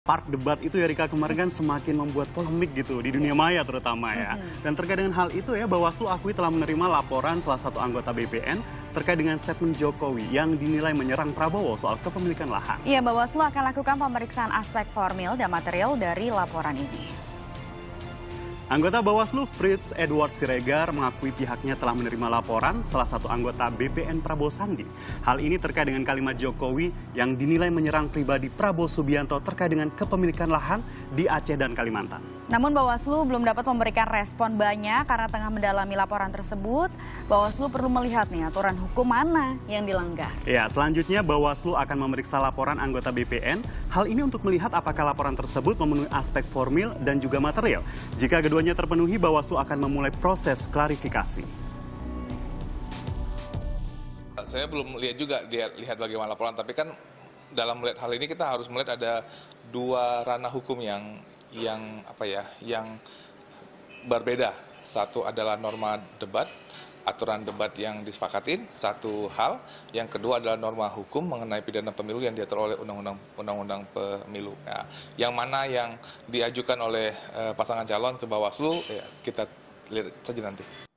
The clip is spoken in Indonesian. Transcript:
Part debat itu ya Rika kemarin kan semakin membuat polemik gitu di dunia maya terutama ya. Dan terkait dengan hal itu ya Bawaslu akui telah menerima laporan salah satu anggota BPN terkait dengan statement Jokowi yang dinilai menyerang Prabowo soal kepemilikan lahan. Iya, Bawaslu akan lakukan pemeriksaan aspek formil dan material dari laporan ini. Anggota Bawaslu Fritz Edward Siregar mengakui pihaknya telah menerima laporan salah satu anggota BPN Prabowo Sandi. Hal ini terkait dengan kalimat Jokowi yang dinilai menyerang pribadi Prabowo Subianto terkait dengan kepemilikan lahan di Aceh dan Kalimantan. Namun Bawaslu belum dapat memberikan respon banyak karena tengah mendalami laporan tersebut. Bawaslu perlu melihat nih aturan hukum mana yang dilanggar. Ya, selanjutnya Bawaslu akan memeriksa laporan anggota BPN. Hal ini untuk melihat apakah laporan tersebut memenuhi aspek formil dan juga material. Jika keduanya terpenuhi, Bawaslu akan memulai proses klarifikasi. Saya belum lihat bagaimana laporan, tapi kan dalam melihat hal ini kita harus melihat ada dua ranah hukum yang berbeda. Satu adalah norma debat, aturan debat yang disepakatin, satu hal. Yang kedua adalah norma hukum mengenai pidana pemilu yang diatur oleh Undang-Undang Pemilu. Nah, yang mana yang diajukan oleh pasangan calon ke Bawaslu, ya kita lihat saja nanti.